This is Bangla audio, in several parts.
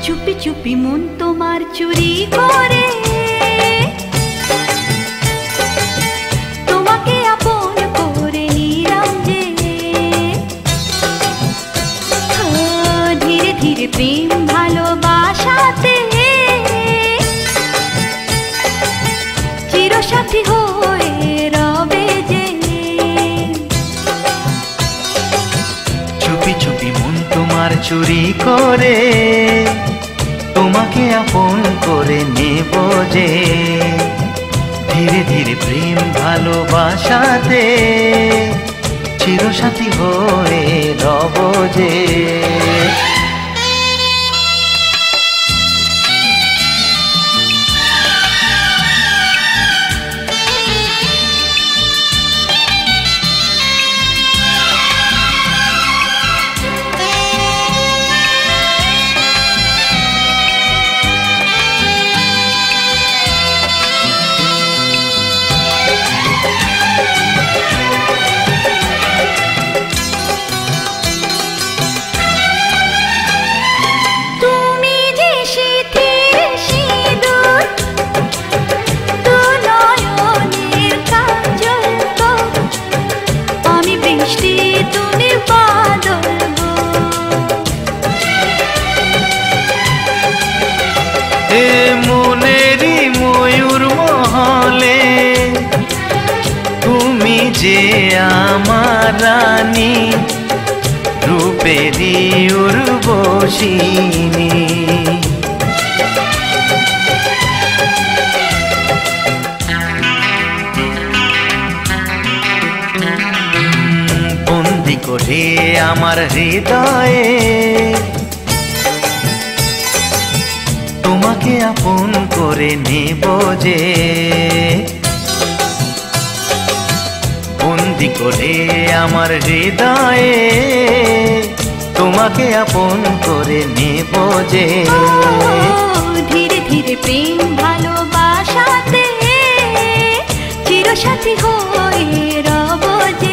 চুপি চুপি মন তোমার চুরি করে তোমাকে আপন করে নিলাম যে ধীরে ধীরে প্রেম ভালোবাসাতে চিরসাথী হয়ে রবে যে চুপি চুপি মন তোমার চুরি করে তোমাকে আপন করে নেব যে ধীরে ধীরে প্রেম ভালোবাসাতে চিরসাথী হয়ে রব যে মনেরই ময়ূর মহলে তুমি যে আমার রানী রূপেরই উর্বশিনী বন্দি করে আমার হৃদয়ে তোমাকে আপন করে নেব যে বন্দি করে আমার হৃদয়ে তোমাকে আপন করে নেব যে ধীরে ধীরে প্রেম ভালোবাসাতে চিরসাথী হয়ে রব যে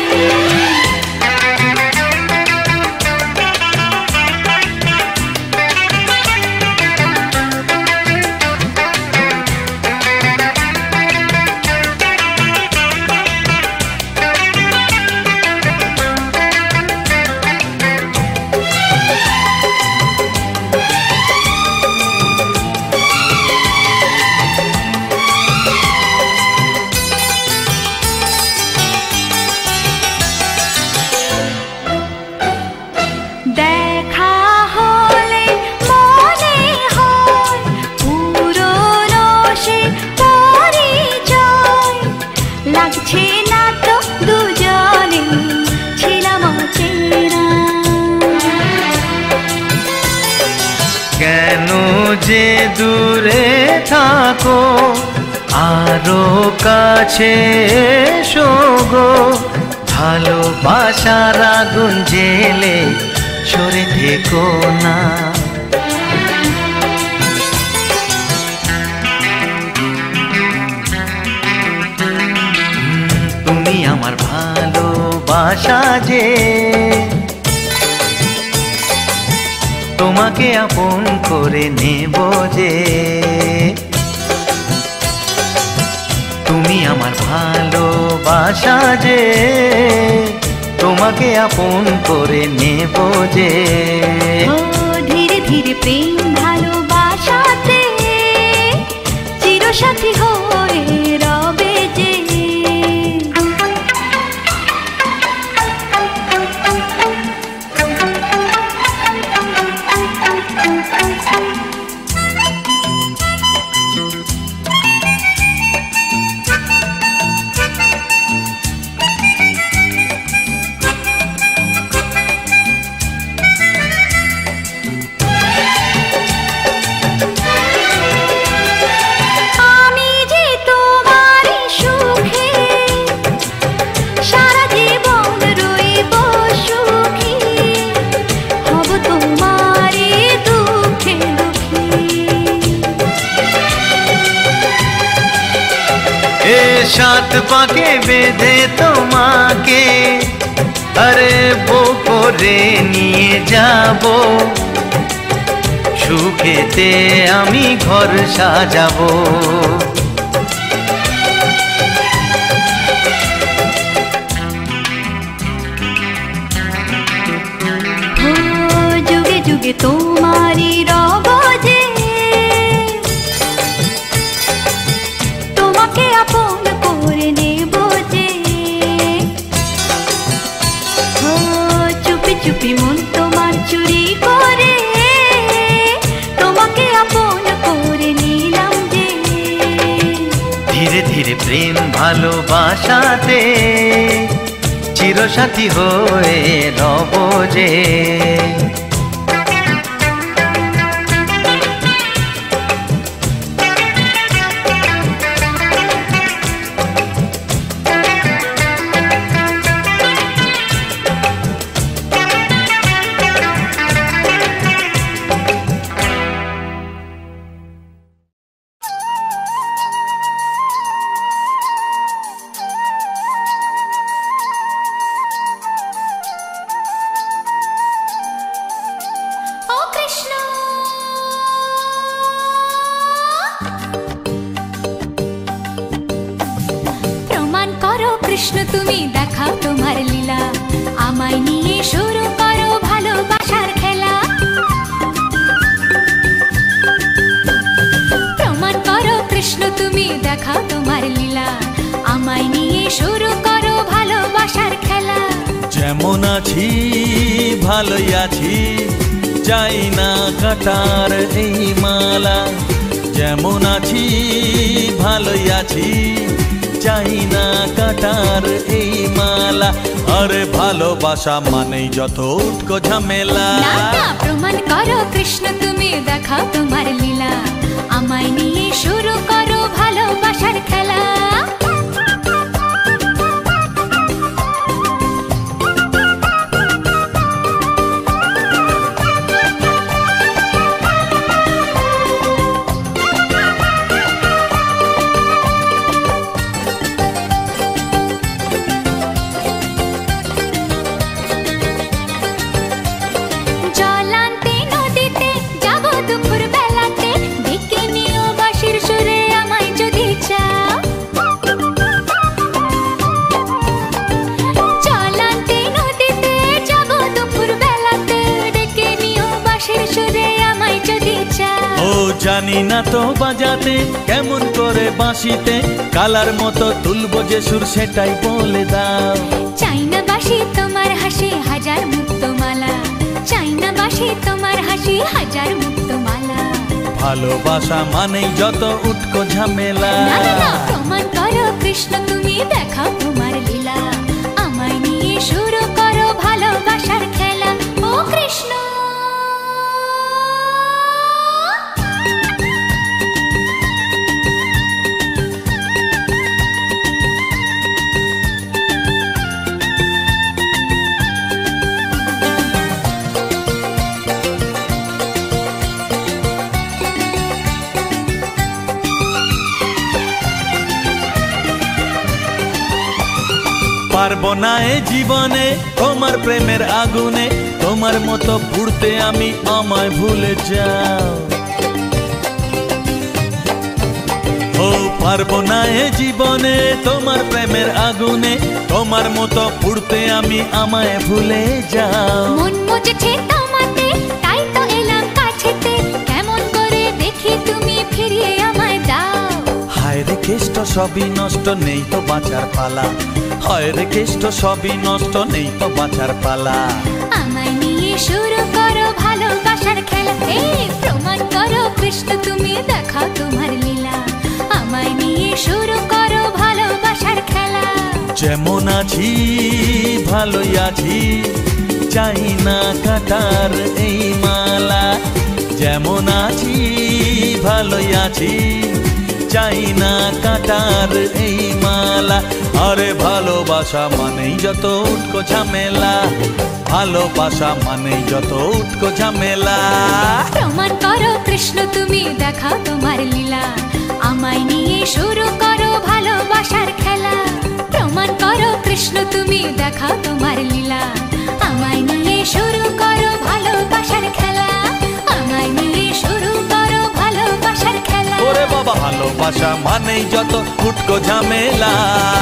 কেন যে দূরে থাকো আরো কাছে এসো গো ভালোবাসার আগুন জেলে সরে থেকো না তুমি আমার ভালোবাসা যে তোমাকে আপন করে নেব যে তুমি আমার ভালোবাসা যে তোমাকে আপন করে নেব যে ধীরে ধীরে প্রেম ভালোবাসাতে চিরসাথী হয়ে রবে যে সাত পাকে বেঁধে তোমাকে আরে বো করে নিয়ে যাব সুখেতে আমি ঘর সাজাবো। যুগে যুগে তোমারই রব যে, তোমাকে আপন করে নেব যে। চুপি চুপি মন তোমার চুরি করে তোমাকে আপন করে নিলাম যে। ধীরে ধীরে প্রেম ভালোবাসাতে চিরসাথী হয়ে রব যে। কৃষ্ণ তুমি দেখাও তোমার লীলা, আমায় নিয়ে শুরু করো ভালোবাসার খেলা। প্রমাণ করো কৃষ্ণ তুমি দেখাও তোমার লীলা, আমায় নিয়ে শুরু করো ভালোবাসার খেলা। যেমন আছি ভালোই আছি, চাই না কাটার এই মালা। যেমন আছি ভালোই আছি, চাই না কাটার এই মালা। আরে ভালোবাসা মানেই যত উটকো ঝামেলা। প্রমাণ করো কৃষ্ণ তুমি দেখাও তোমার লীলা, আমায় নিয়ে শুরু করো ভালোবাসার খেলা। জানি না তো বাজাতে কেমন করে বাঁশিতে, কালার মতো তুলবো যে সুর সেটাই বলে দাও। চাই না বাঁশি তোমার হাসি হাজার মুক্তমালা, চাই না বাঁশি তোমার হাসি হাজার মুক্তমালা। ভালোবাসা মানেই যত উটকো ঝামেলা। প্রমাণ করো কৃষ্ণ তুমি দেখাও তোমার লীলা, আমায় নিয়ে শুরু করো ভালোবাসার খেলা। ও কৃষ্ণ পারবো না এ জীবনে তোমার প্রেমের আগুনে, তোমার মতো পুড়তে আমি আমায় ভুলে যাও। ও পারবো না এ জীবনে তোমার প্রেমের আগুনে, তোমার মতো পুড়তে আমি আমায় ভুলে যাও। মন মুজেছে তোমাতে তাই তো এলাম কাছেতে, কেমন করে দেখি তুমি ফিরিয়ে আমায় দাও। হায় রে কেষ্ট সবই নষ্ট নেই তো বাঁচার পালা, হায় রে কেষ্ট সবই নষ্ট নেই তো বাঁচার পালা। আমায় নিয়ে শুরু করো ভালোবাসার খেলা। প্রমাণ করো কৃষ্ণ তুমি দেখাও তোমার লীলা, আমায় নিয়ে শুরু করো ভালোবাসার খেলা। যেমন আছি ভালোই আছি, চাই না কাটার এই মালা। যেমন আছি ভালোই আছি, চাই না কাটার এই মালা। আরে ভালোবাসা মানেই যত উটকো ঝামেলা, ভালোবাসা মানেই যত উটকো ঝামেলা। প্রমাণ করো কৃষ্ণ তুমি দেখাও তোমার লীলা, আমায় নিয়ে শুরু করো ভালোবাসার খেলা। প্রমাণ করো কৃষ্ণ তুমি দেখাও তোমার লীলা, আমায় নিয়ে শুরু করো ভালোবাসার খেলা। আমায় নিয়ে ভালোবাসা মানেই যত ফুটকো ঝামেলা।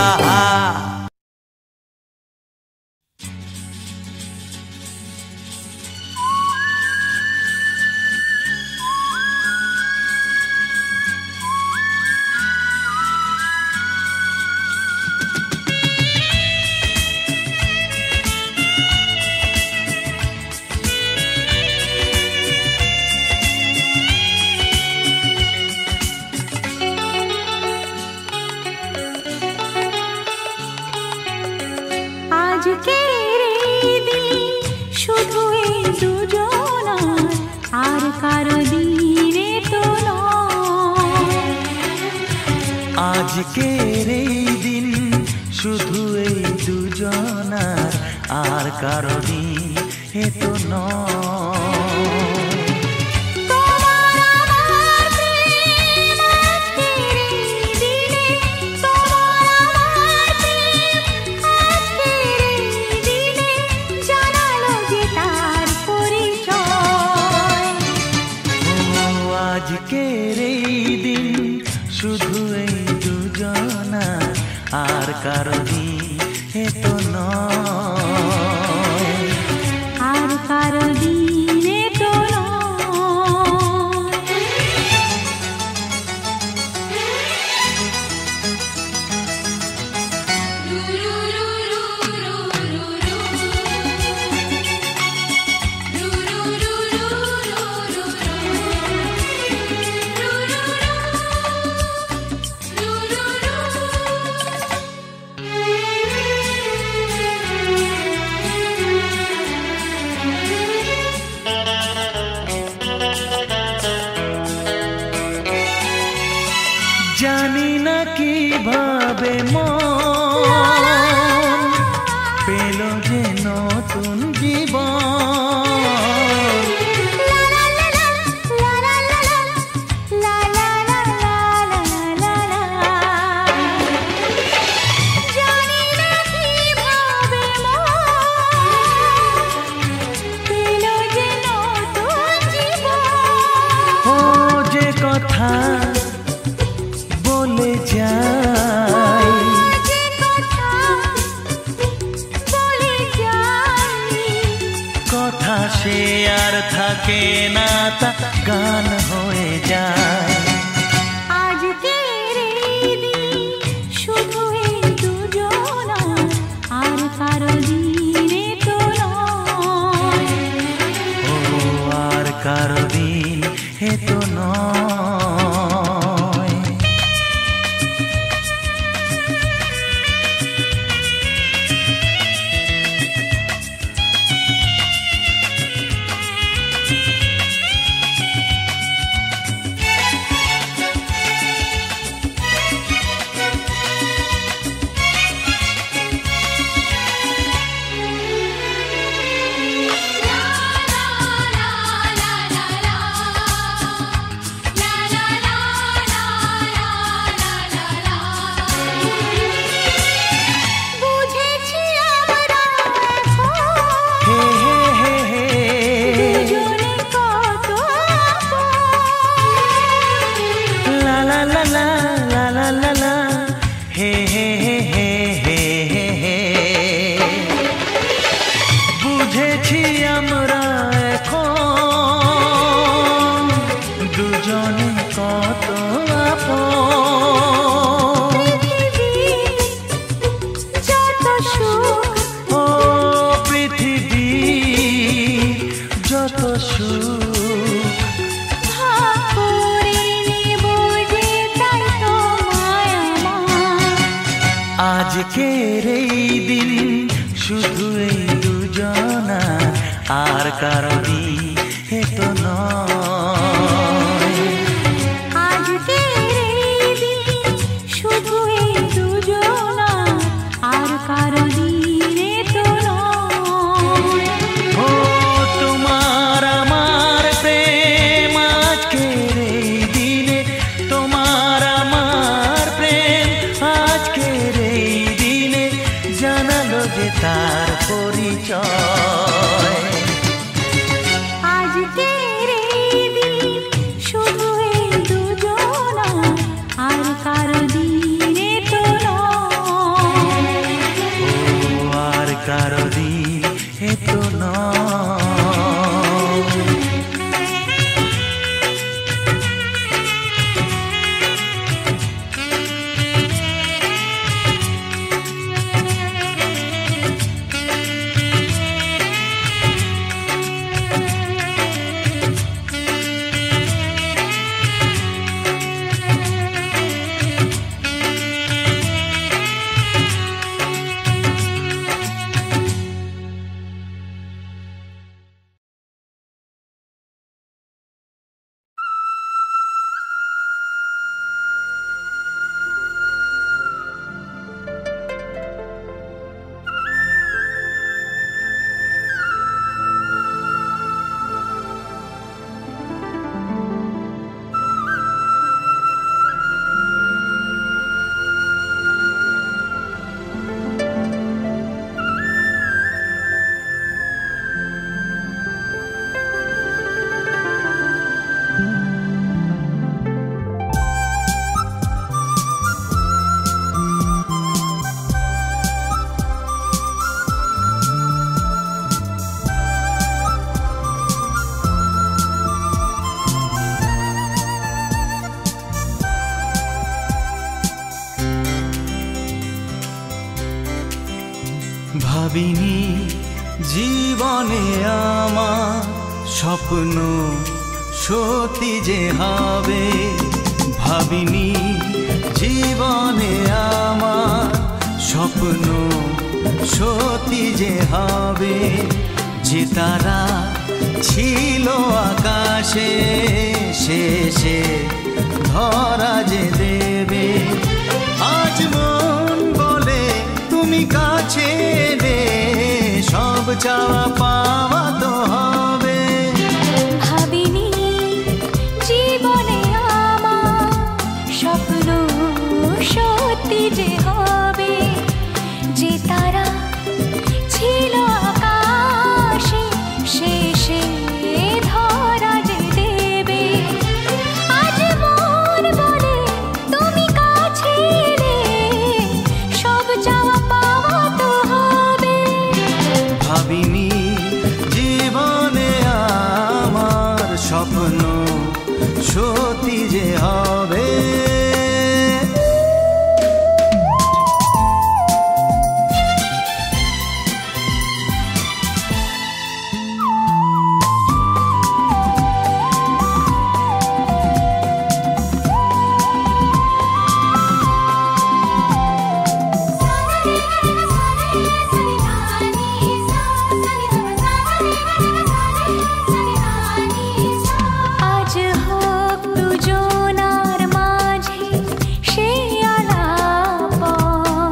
আজকের এই দিন শুধু এই দুজনার, আর কারো দিন এ তো নয়। আজকের এই দিন শুধু এই দুজনার, আর কারো দিন এ তো নয়, আর কারো দিন এ তো জানি না কিভাবে মন পেল যে নতুন জীবন। ও যে কথা বলে যাই, কথা সে আর থাকে না, তা গান হয়ে যায়। আজকের এই দিন শুধু এই দুজনার, আর কারো দিন এ তো নয়, ও আর কারো দিন এ তো নয়। বুঝেছি আমরা এখন দুজনে কত আপন। যত সুখ ও পৃথিবী যত সুখ ভাগ করে নেব যে, তাই তো মায়া আমার। আজকের এই দিন শুধু এই দুজনার, আর কারো দিন এ তো নয়। আজকের এই দিন শুধু এই দুজনার, আর কারো দিন এ তো নয়। ও তোমার আমার প্রেম আজকের এই দিনে, তোমার আমার প্রেম আজকের এই দিনে জানালো যে তার পরিচয়। ভাবিনি জীবনে আমার স্বপ্ন সত্যি যে হবে, ভাবিনি জীবনে আমার স্বপ্ন সত্যি যে হবে, যে তারা ছিল আকাশে শেষে ধরা যে দেবে। আজ মন বলে তুমি কাছে এলে, সব চাওয়া পাওয়া তো হবে। ভাবিনি জীবনে আমার স্বপ্ন সত্যি যে হবে, যে তারা ছিল আকাশে শেষে ধরা যে দেবে। আজ মন বলে তুমি কাছে এলে, সব চাওয়া পাওয়া তো হবে। ভাবিনি জীবনে আমার স্বপ্ন সত্যি যে হবে। আজ হোক দুজনার মাঝে সে আলাপন,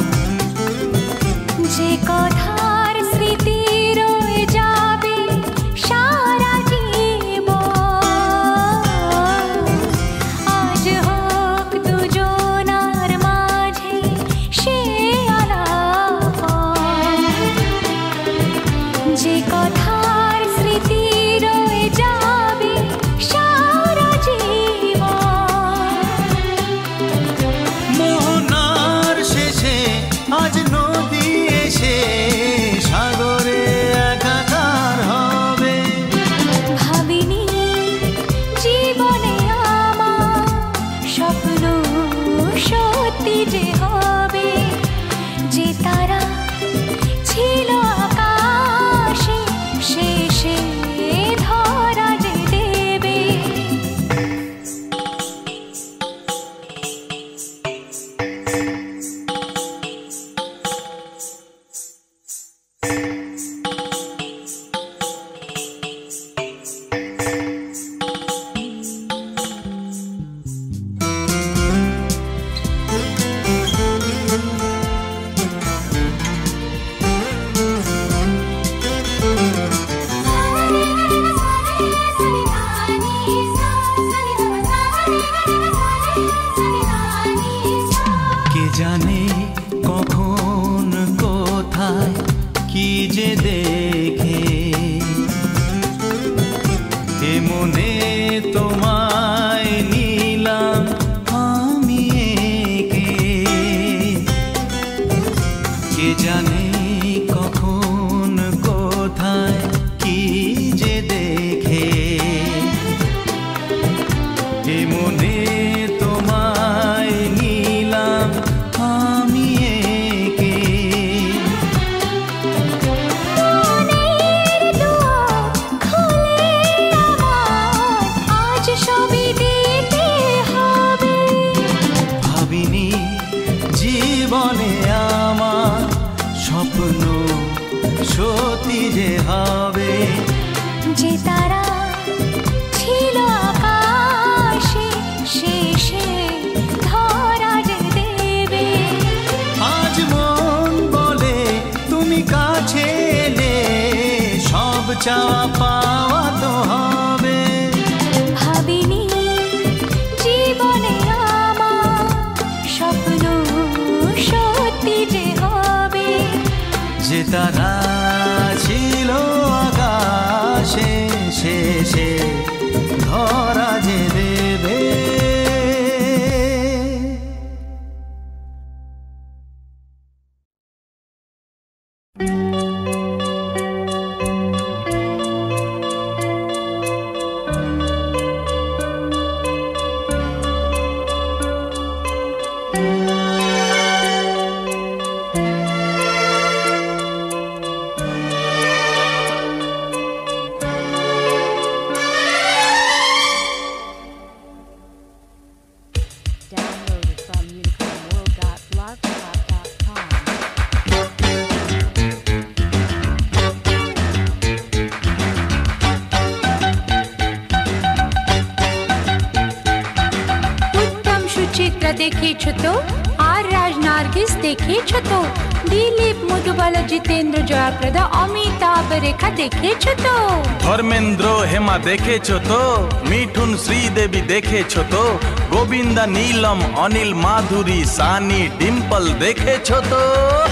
যে কথার স্মৃতি রয়ে যাবে সারা জীবন। আজ হোক দুজনার মাঝে সে আলাপন, যে কথার স্মৃতি রয়ে যাবে সারা জীবন। মোহনার শেষে আজ নদী এসে সাগরে একাকার হবে। ভাবিনি জীবনে আমার স্বপ্ন সত্যি যে হবে, যে তারা ছিল আকাশে শেষে ধরা যে দেবে। কে জানে কখন কোথায় কি যে দেখে, এ মনে তোমায় নিলাম আমি একে। কে জানে কখন কোথায় কি যে দেখে, এ মনে তোমায় নিলাম আমি একে। মনের দুয়ার খুলে আমার আজ সবই দিতে হবে। ভাবিনি জীবনে আমার স্বপ্ন সত্যি যে হবে, যে তারা ছিল আকাশে শেষে ধরা যে দেবে। আজ মন বলে তুমি কাছে এলে, সব চাওয়া পাওয়া তো হবে। ভাবিনি জীবনে আমার স্বপ্ন সত্যি যে হবে, যে তারা ছিল আকাশে শেষে ধরা যে দেবে। দেখেছো তো? আর রাজ নার্গিস দেখেছো তো? দিলীপ, মধুবালা, জিতেন্দ্র, জয়াপ্রদা, অমিতাভ, রেখা দেখেছো তো? ধর্মেন্দ্র, হেমা দেখেছো তো? মিঠুন, শ্রীদেবী দেখেছো তো? গোবিন্দা, নীলম, অনিল, মাধুরী, সানি, ডিম্পল দেখেছো তো?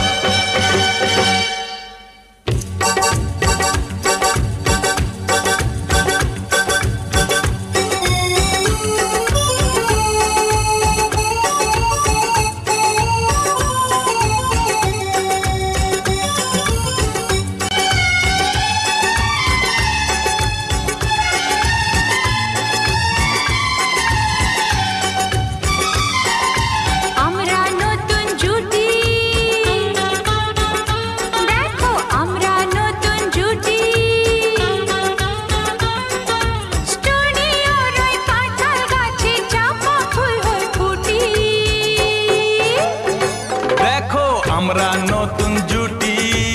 আমরা নতুন জুটি,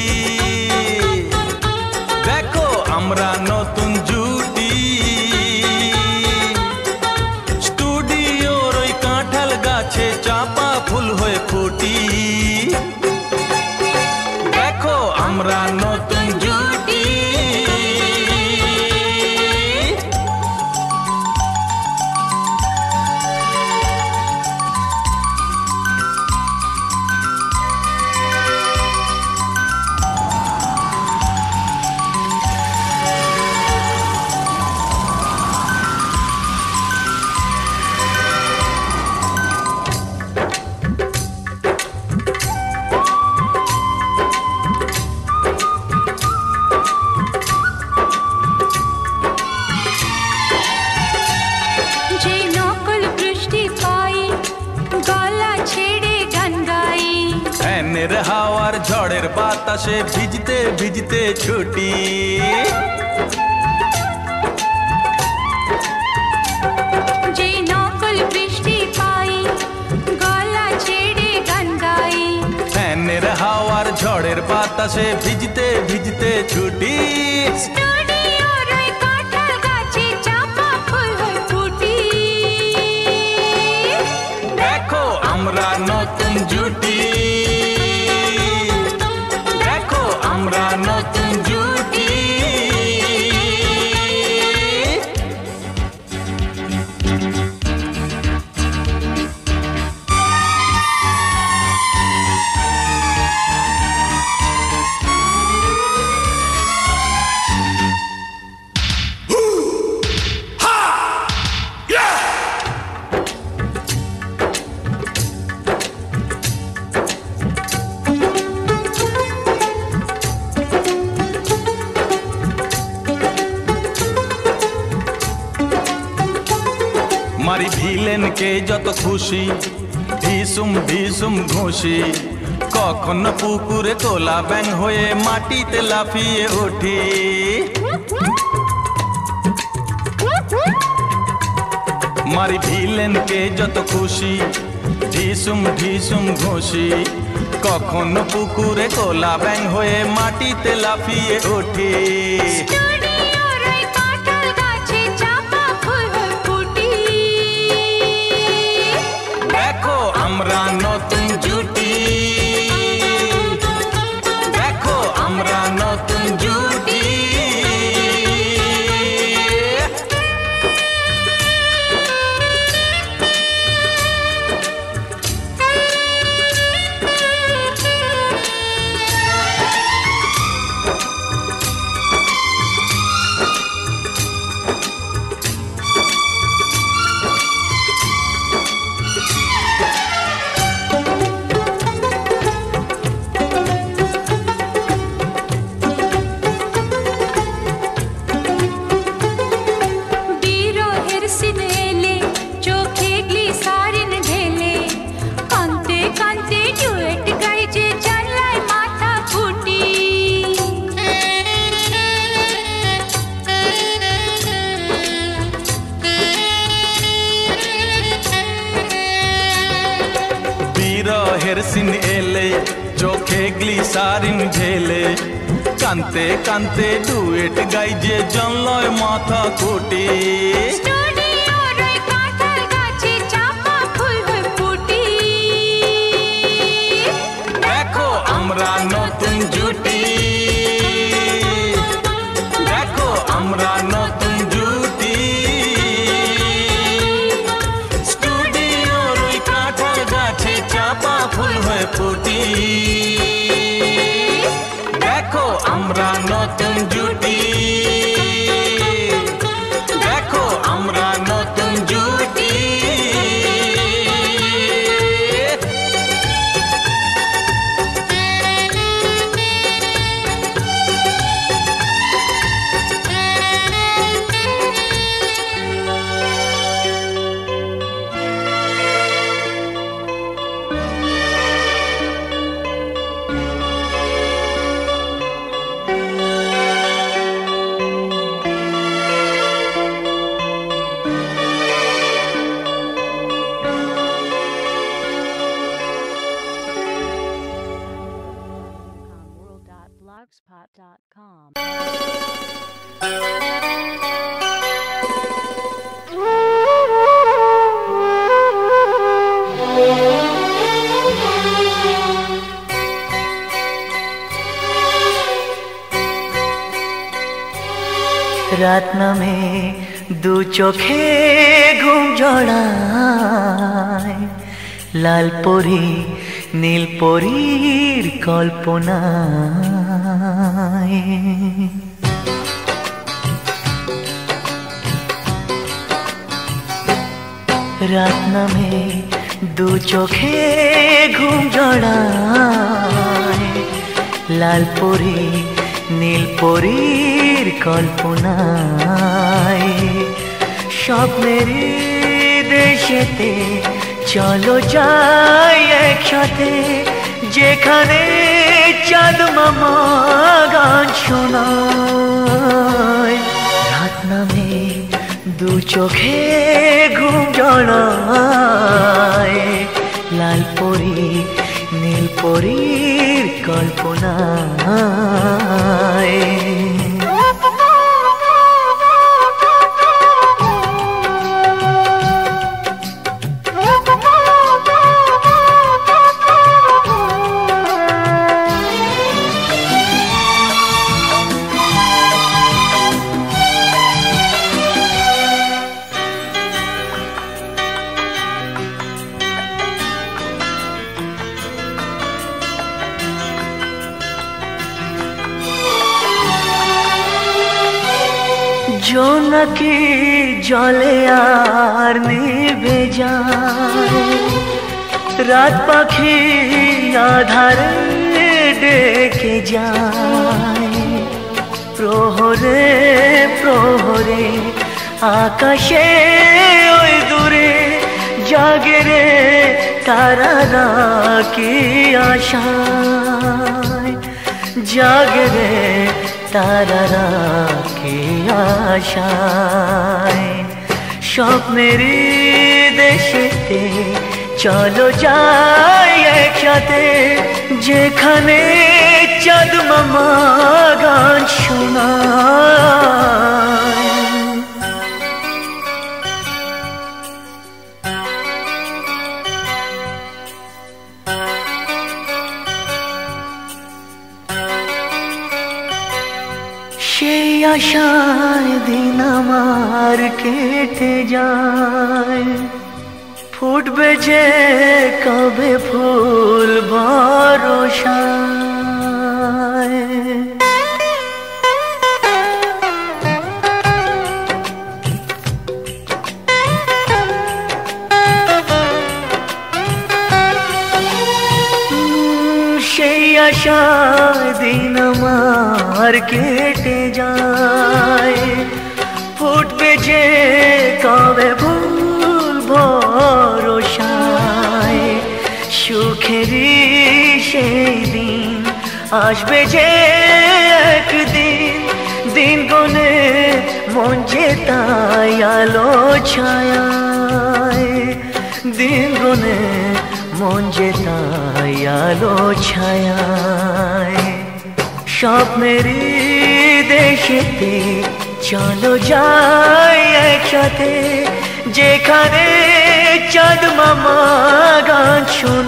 দেখো আমরা নতুন জুটি, স্টুডিওর ওই কাঁঠাল গাছে চাপা ফুল হয়ে ফুটি। দেখো আমরা নতুন জুটি। হাওয়ার ঝড়ের বাতাসে ভিজতে ভিজতে ছুটি, যে নকল বৃষ্টি পাই গলা ছেড়ে গান গাই। ফ্যানের হাওয়ার ঝড়ের বাতাসে ভিজতে ভিজতে ছুটি, স্টুডিওর ওই কাঁঠাল গাছে চাপা ফুল হয়ে ফুটি। দেখো আমরা নতুন জুটি, আমরা নতুন জুটি। মারি ভিলেনকে যত খুশি, ঢিসুম ঢিসুম ঘুষি, কখন পুকুরে তোলা ব্যাং হয়ে মাটিতে লাফিয়ে উঠি। মারি ভিলেনকে যত খুশি, ঢিসুম ঢিসুম ঘুষি, কখন পুকুরে তোলা ব্যাং হয়ে মাটিতে লাফিয়ে উঠি। আমরা নতুন জুটি, দেখো আমরা নতুন জুটি। বিরহের সিন এলে চোখে গ্লিসারিন ঢেলে, কানতে কানতে ডুয়েট গাই যে জনলয় মাথা কুটি। স্টুডিওর ওই কাঁঠাল গাছে চাপা ফুল হয়ে ফুটি। রাত নামে দু চোখে ঘুম জড়ায়, লাল পরি নীল পরীর কল্পনায়। রাত নামে দু চোখে ঘুম জড়ায়, লাল পরি নীল পরীর কল্পনায়। স্বপ্নের দেশেতে চলো যাই একসাথে, যেখানে চাঁদ মামা গান শোনায়। রাত নামে দু চোখে ঘুম জড়ায়, লাল পরি নীল পরীর কল্পনায়। জোনাকি জলে আর নিভে যায়, রাত পাখি আধারে ডেকে যায়। প্রহরে প্রহরে আকাশে ওই দূরে জাগে রে তারারা কি আশায়, জাগে রে তারারা কি আশায়। স্বপ্নের দেশেতে চলো যাই একসাথে, যেখানে চাঁদ মামা গান শোনায়। সেই আশায় দিন আমার কেটে যায়, ফুটবে যে কবে ফুল ভরসায়। সেই আশায় দিন আমার কেটে যায়, ফুটবে যে কবে ফুল ভরসায়। সুখেরই সেই দিন আসবে যে একদিন, দিন গনে মন যে তাই আলো ছায়ায়। দিন গনে মন যে তাই আলো ছায়ায়। স্বপ্নের দেশেতে চলো যাই একসাথে, যেখানে চাঁদ মামা গান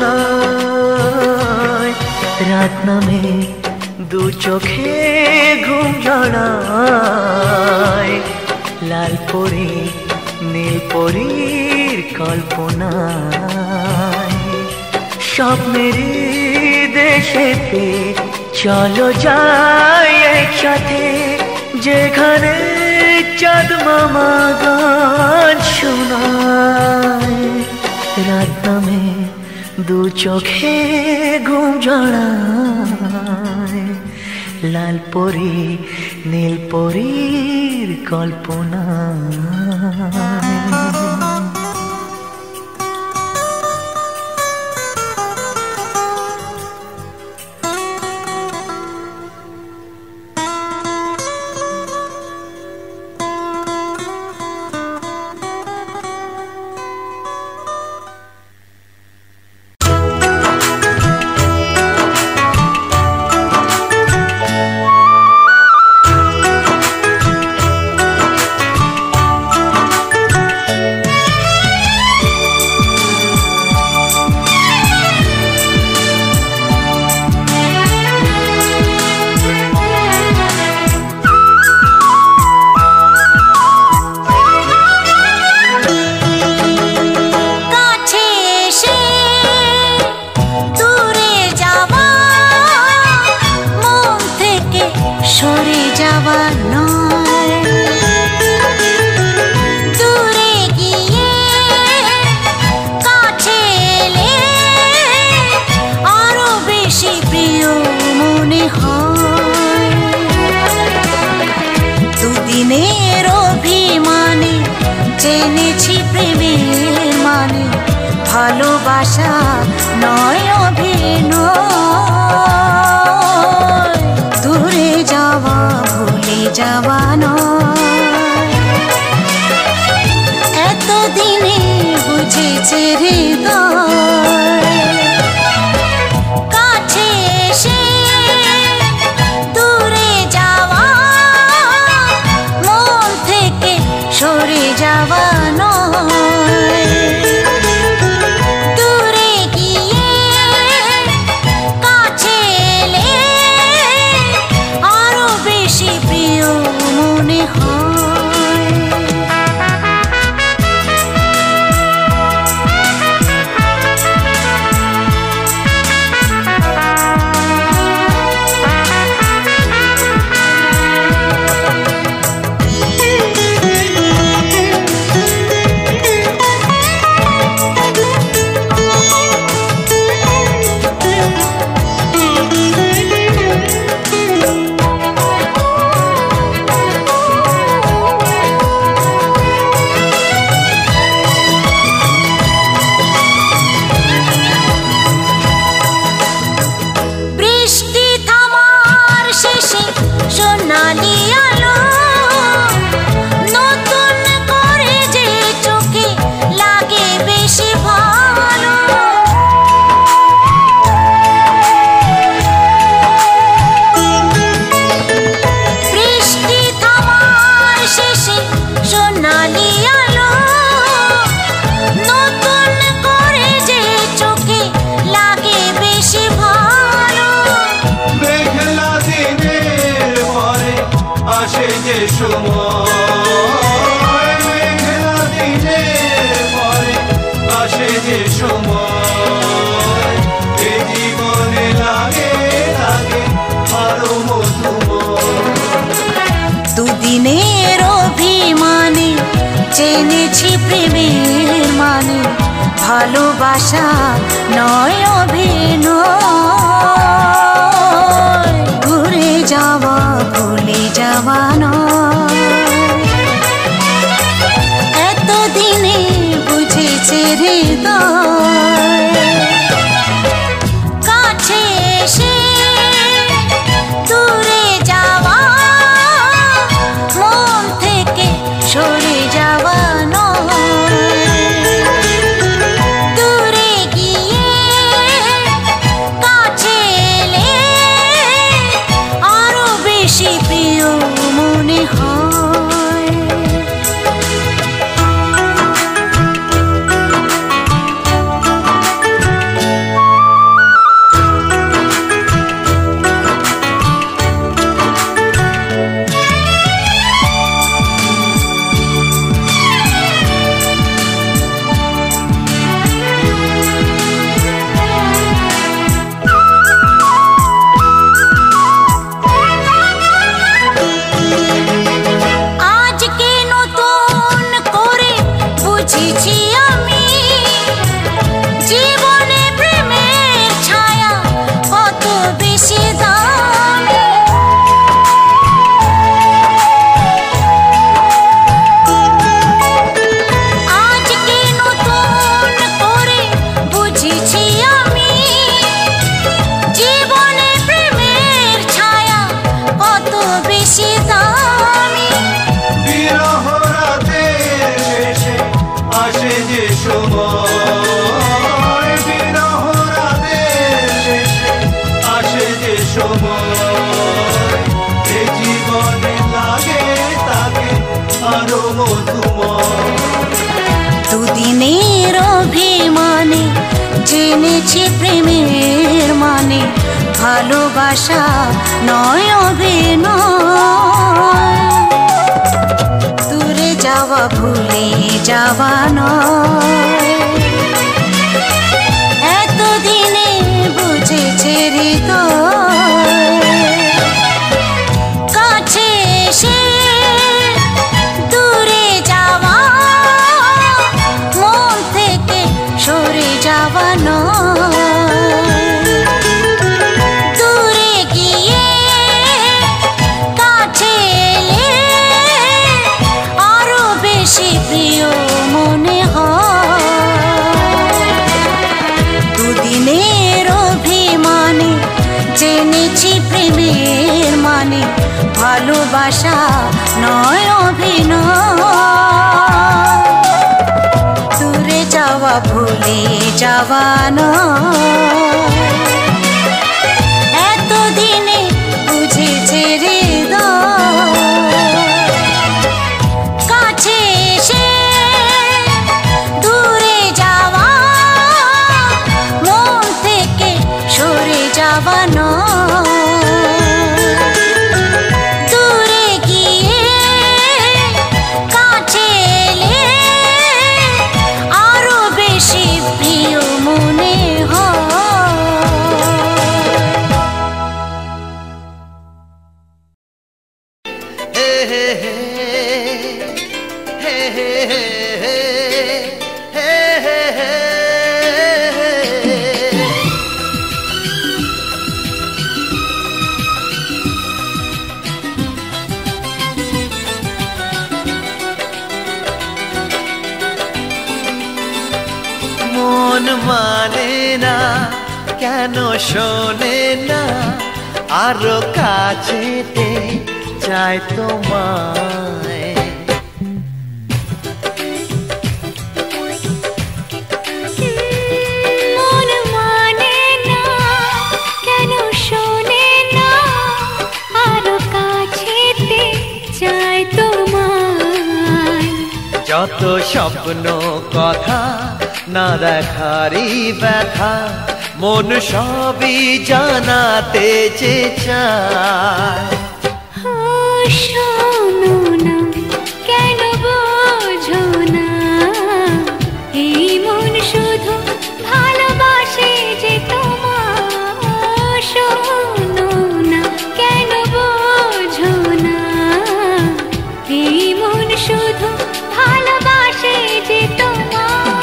শোনায়। রাত নামে দু চোখে ঘুম জড়ায়, লাল পরি নীল পরীর কল্পনায়। স্বপ্নের দেশেতে চলো যাই একসাথে, যেখানে চাঁদ মামা গান শোনায়। রাত নামে দু চোখে ঘুম জড়ায়, লাল পরি নীল পরীর কল্পনায়। প্রেমের মানে ভালোবাসা নয় অভিনয়, দূরে যাওয়া ভুলে যাওয়া নয়। এতদিনে বুঝেছে হৃদয়, কাছে এসে দূরে যাওয়া, মন থেকে সরে যাওয়া নয়। দূরে গিয়ে কাছে এলে আরো বেশি প্রিয় মনে হয়। দুদিনের অভিমানে জেনেছি প্রেমের মানে ভালোবাসা নয় অভিনয়, ঘুরে যাওয়া ভুলে যাওয়া নয়। এতদিনে বুঝেছে হৃদয়, কাছে এসে দূরে যাওয়া, মন থেকে সরে যাওয়া নয়। দূরে গিয়ে কাছে এলে আরো বেশি প্রিয় মনে হয়। দুদিনের অভিমানে জেনেছি প্রেমের মানে ভালোবাসা নয় অভিনয়, দূরে যাওয়া ভুলে যাওয়া নয়। এতদিনে বুঝেছে হৃদয়, কাছে এসে দূরে যাওয়া, মন থেকে সরে যাওয়া নয়। দূরে গিয়ে কাছে এলে আরো বেশি প্রিয় মনে ভালোবাসা নয় অভিনয়, দূরে যাওয়া ভুলে যাওয়া নয়, এতদিনে বুঝেছে হৃদয়, কাছে এসে দূরে যাওয়া, মন থেকে সরে যাওয়া নয়, দূরে গিয়ে কাছে এলে আরো বেশি প্রিয় মনে মন মানে না কেন শোনে না, আরো কাছেতে চাই তোমায়, মন মানে না কেন শোনে না, আরো কাছেতে চাই তোমায়, যত স্বপ্ন কথা না দেখারই ব্যথা, মন সবই জানাতে যে চায়, শোনো না কেন বোঝো না, এই মন শুধু ভালোবাসে যে তোমায়, শোনো না কেন বোঝো না, এই মন শুধু ভালোবাসে যে তোমায়।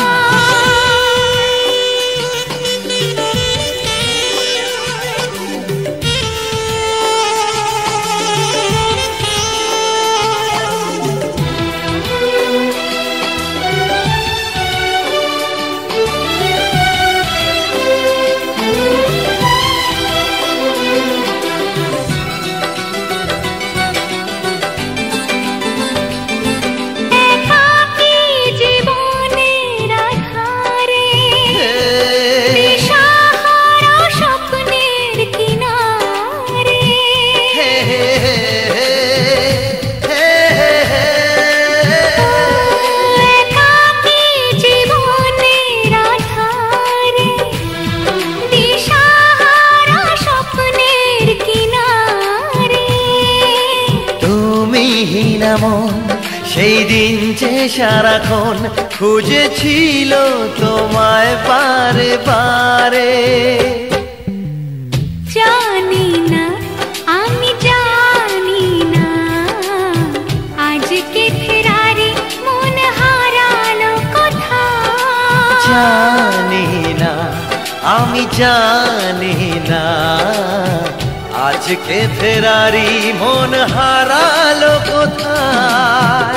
সেই দিন যে সারাক্ষণ খুঁজেছিল তোমায় বারে বারে, জানি না আমি জানি না, আজকে ফেরারি মন হারালো কোথায়, জানি না আমি জানি না, আজকে ফেরারি মন হারালো কোথায়,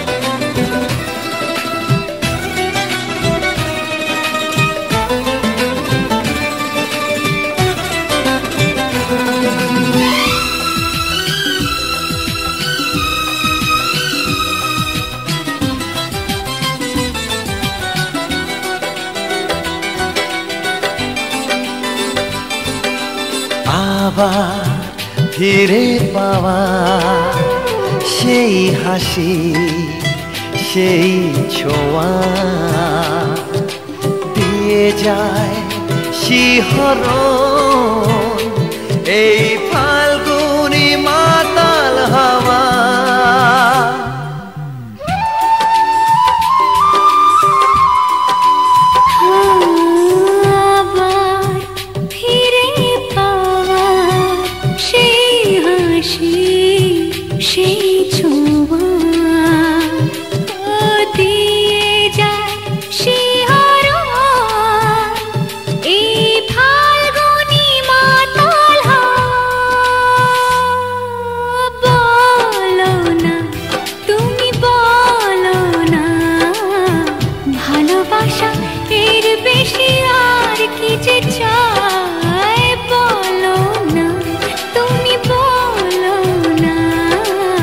আবার ফিরে পাওয়া সেই হাসি সেই ছোঁয়া দিয়ে যায় শিহরণ এই ফাল্গুনি মাতাল হাওয়া, সেই ছোঁয়া দিয়ে যায় শিহরণ এই ফাল্গুনি মাতাল হাওয়া, বলো না তুমি বলো না, ভালোবাসা এর বেশি আর কি যে চায়, বলো না তুমি বলো না,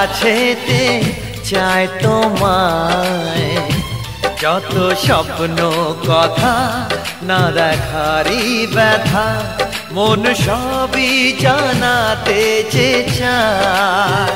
কাছেতে চাই তোমায়, যত স্বপ্ন কথা না দেখারই ব্যথা মন সবই জানাতে যে চায়।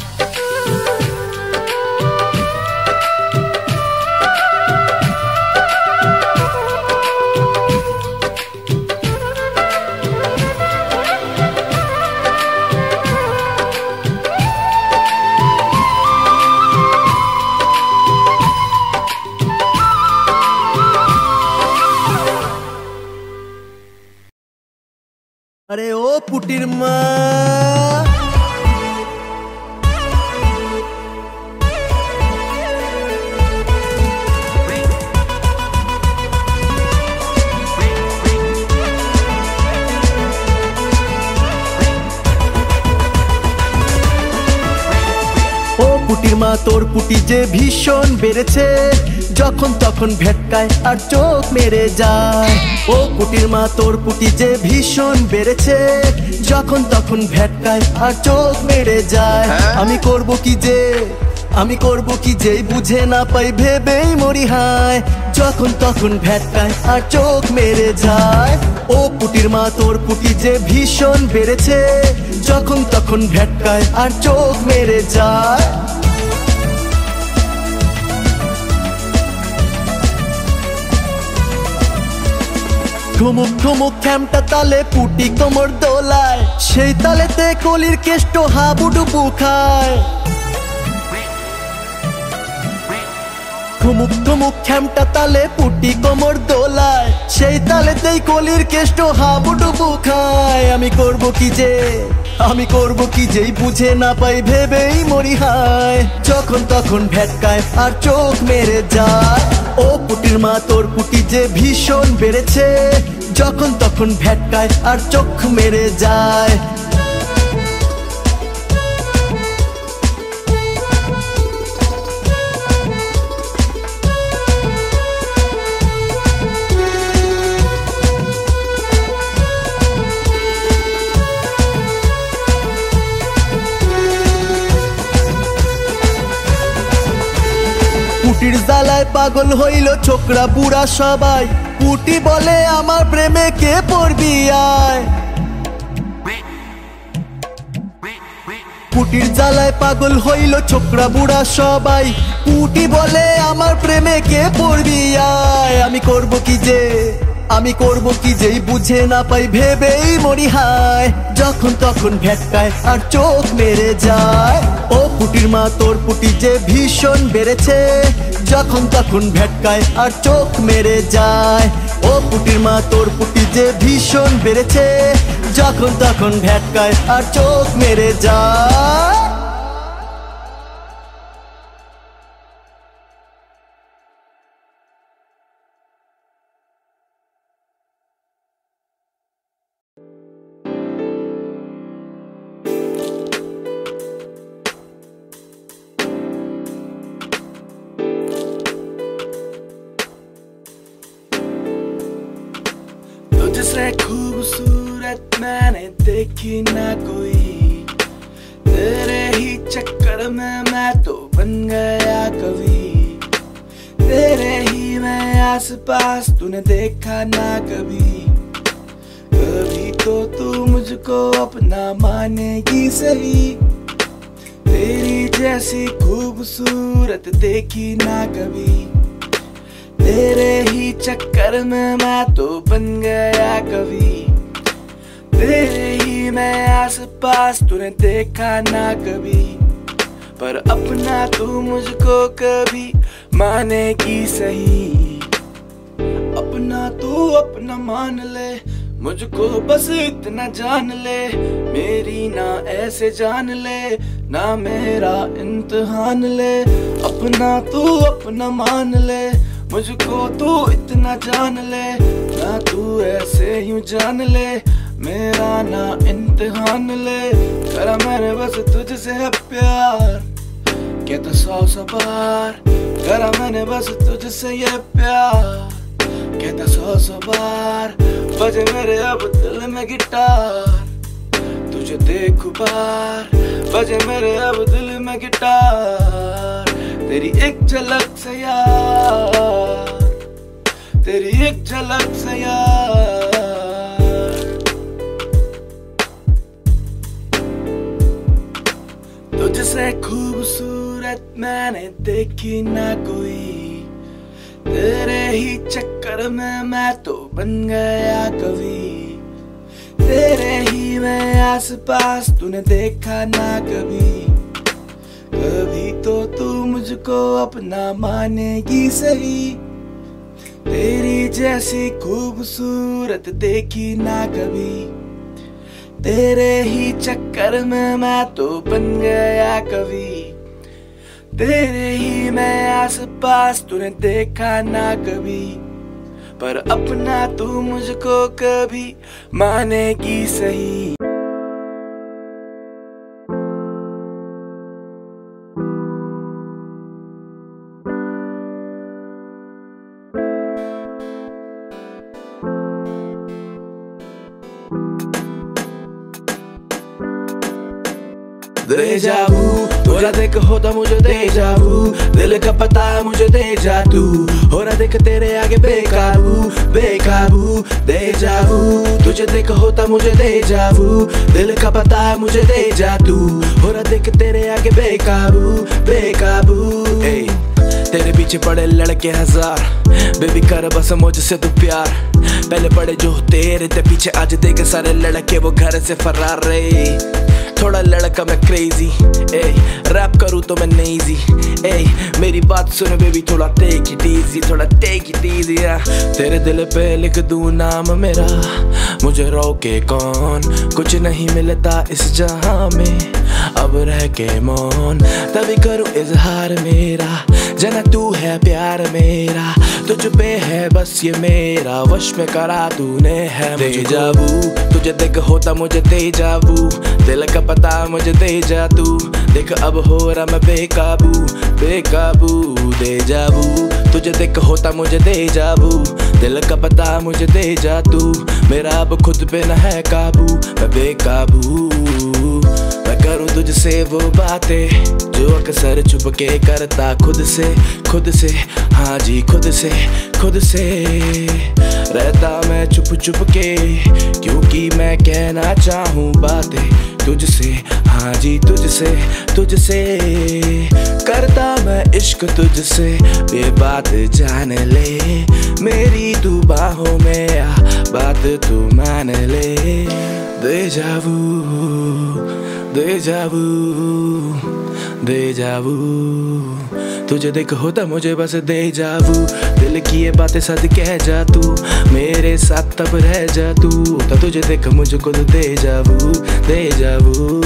अरे ओ पुटिर मा পুটির মা তোর পুটি যে ভীষণ বেড়েছে, যখন তখন ভেটকায় আর চোখ মেরে যায়। ও পুটির মা তোর পুটি যে ভীষণ বেড়েছে, যখন তখন ভেটকায় আর চোখ মেরে যায়। আমি করব কি যে বুঝে না পাই ভেবেই মরি হায়, যখন তখন ভেটকায় আর চোখ মেরে যায়। ও পুটির মা তোর পুটি যে ভীষণ বেড়েছে, যখন তখন ভেটকায় আর চোখ মেরে যায়। ঠুমুক ঠুমুক খ্যামটা তালে পুটি কোমর দোলায়, সেই তালেতে কলির কেষ্ট হাবুডুবু খায়। ঠুমুক ঠুমুক খ্যামটা তালে পুটি কোমর দোলায়, সেই তালেতেই কলির কেষ্ট হাবুডুবু খায়। আমি করব কি যেই বুঝে না পাই ভেবেই মরি হায়, যখন তখন ভেটকায় আর চোখ মেরে যায়। ও পুটির মা তোর পুটি যে ভীষণ বেড়েছে, যখন তখন ভেটকায় আর চোখ মেরে যায়। পুটির জ্বালায় পাগল হইল ছোকরা বুড়া সবাই, পুটি বলে আমার প্রেমে কে পড়বি আয়। পুটির জ্বালায় পাগল হইল ছোকরা বুড়া সবাই, পুটি বলে আমার প্রেমে কে পড়বি আয়। আমি করব কি যেই বুঝে না পাই ভেবেই মরি হায়, যখন তখন ভেটকায় আর চোখ মেরে যায়। ও পুটির মা তোর পুটি যে ভীষণ বেড়েছে, যখন তখন ভেটকায় আর চোখ মেরে যায়। ও পুটির মা তোর পুটি যে ভীষণ বেড়েছে, যখন তখন ভেটকায় আর চোখ মেরে যায়। तुझसे खूबसूरत मैंने देखी ना कोई, तेरे ही चक्कर में मैं तो बन गया कवि। तेरे ही मैं आस पास तूने देखा ना कभी, कभी तो तू मुझको अपना मानेगी सही। तेरी जैसी खूबसूरत देखी ना कभी, तेरे ही चक्कर में मैं तो बन गया कवि। तेरे ही मैं आस पास तूने देखा ना कभी, पर अपना तू मुझको कभी मानेगी सही। अपना तू अपना मान ले, मुझको बस इतना जान ले। मेरी ना ऐसे जान ले, ना मेरा इम्तिहान ले। अपना तू अपना मान ले, मुझको तू इतना जान ले। ना तू ऐसे यूं जान ले, मेरा ना इम्तिहान ले। करा मैंने बस तुझसे है प्यार, कहता 100 बार। करा मैंने बस तुझसे ये प्यार, कहता 100 बार। बजे मेरे अब दिल में गिटार, तुझे देखूं बार, बजे मेरे अब दिल में गिटार। तेरी एक झलक से यार, तेरी एक झलक से यार। तुझसे खूबसूरत मैंने देखी ना कोई, तेरे ही चक्कर में मैं तो बन गया कवि। तेरे ही मैं आसपास, तूने देखा ना कभी। कभी तो तू मुझको अपना मानेगी सही, तेरी जैसी खूबसूरत देखी ना कभी। तेरे ही चक्कर में मैं तो बन गया कवि। तेरे ही मैं आसपास, तूने देखा ना कभी। पर अपना तू मुझको कभी मानेगी सही। देजा वू, तुझा देख होता मुझे देजा वू। दिल का पता मुझे दे जा तू, हो रहा देख तेरे आगे बेकाबू बेकाबू। देजा वू, तुझे देख होता मुझे देजा वू। दिल का पता मुझे दे जा तू, हो रहा देख तेरे आगे बेकाबू बेकाबू। तेरे पीछे पड़े लड़के हजार, बेबी कर बस मुझसे तू प्यार। पहले पड़े जो तेरे ते पीछे, आज देख सारे लड़के वो घर से फरार रे। थोड़ा लड़का मैं क्रेजी, रैप करूँ तो मैं नेजी। मेरी बात सुन बेबी, थोड़ा टेक इट इजी, थोड़ा टेक इट इजी। तेरे दिल पे लिख दूँ नाम मेरा, मुझे रोके कौन। कुछ नहीं मिलता इस जहां में, अब रह के मौन। तभी करूँ इजहार मेरा, जना तू है प्यार मेरा। तुझ पे है बस ये मेरा, वश में करा तूने है देजा वू। तुझे देख होता मुझे देजा वू। दिल का पता मुझे दे जा तू, देख अब हो रहा मैं बेकाबू बेकाबू। देजा वू, तुझे देख होता मुझे देजा वू। दिल का पता मुझे दे जा तू, मेरा अब खुद पे न है काबू, मैं बेकाबू। मैं करूँ तुझसे वो बातें जो अक्सर छुप के करता खुद से। हाँ जी खुद से रहता मैं छुप छुप के, क्योंकि मैं कहना चाहूँ बातें तुझसे। हाँ जी तुझसे करता मैं इश्क तुझसे। ये बात जान ले मेरी, तू बाहों में आ, बात तू मान ले। देजा वू, देजा वू, देजा वू। तुझे देख होता मुझे बस देजा वू। दिल की ये बातें सच कह जा तू, मेरे साथ तब रह जा तू। तो तुझे देख मुझको तो देजा वू, देजा वू।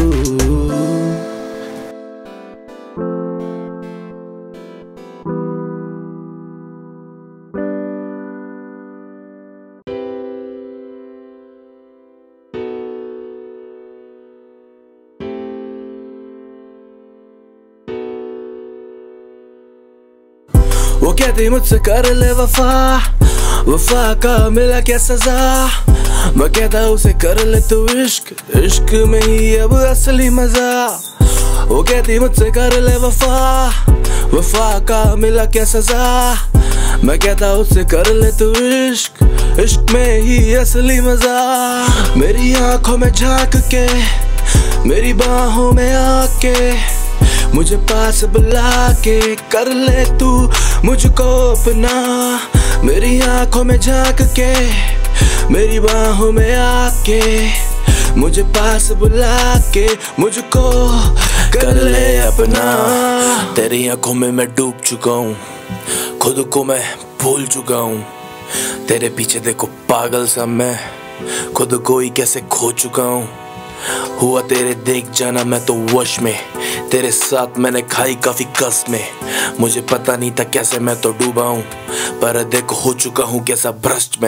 वो कहती मुझसे कर ले वफा, वफा का मिला क्या सजा। मैं कहता उसे कर ले तू इश्क, इश्क में ही अब असली मजा। वो कहती मुझसे कर ले वफा, वफा का मिला क्या सजा। मैं कहता उससे कर ले तू इश्क, इश्क में ही असली मजा। मेरी आंखों में झांक के, मेरी बाहों में आके, मुझे पास बुला के कर ले तू मुझको अपना। मेरी आंखों में झांक के, मेरी बाहों में आके, मुझे पास बुला के मुझको कर ले अपना। तेरी आंखों में मैं डूब चुका हूँ, खुद को मैं भूल चुका हूँ। तेरे पीछे देखो पागल सा मैं, खुद को ही कैसे खो चुका हूँ। हुआ तेरे देख जाना मैं तो वश में, तेरे साथ मैंने खाई काफी कसमें। मुझे पता नहीं था कैसे मैं तो डूबा हूँ, पर देखो हो चुका हूँ कैसा भ्रष्ट में।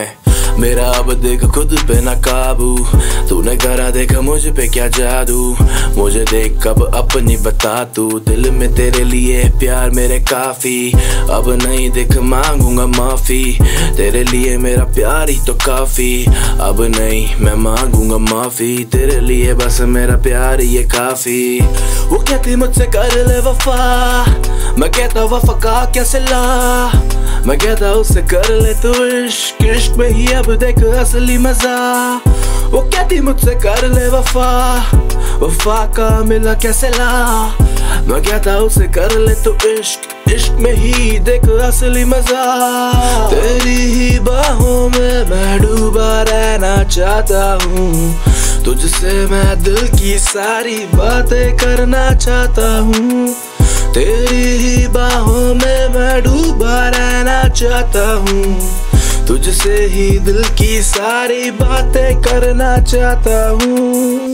मेरा अब देख खुद पे ना काबू, तूने करा देखा मुझ पे क्या जादू। मुझे देख कब अपनी बता तू, दिल में तेरे लिए प्यार मेरे काफी। अब नहीं देख मांगूंगा माफी, तेरे लिए मेरा प्यार ही तो काफी। अब नहीं मैं मांगूंगा माफी, तेरे लिए बस मेरा प्यार ही है काफी। वो कहती मुझसे कर ले वफा, मैं कहता वफा का क्या सिला। मैं कहता उससे कर ले तू इश्क, इश्क में ही अब देख असली मजा। वो कहती मुझसे कर ले वफा, वफा का मिला क्या सिला। मैं कहता उसे कर ले तू इश्क, इश्क में ही देख असली मजा। तेरी ही बाहों में मैं डूबा रहना चाहता हूँ, तुझसे मैं दिल की सारी बातें करना चाहता हूँ। तेरी ही बाहों में मैं डूबा रहना चाहता हूँ, तुझसे ही दिल की सारी बातें करना चाहता हूँ।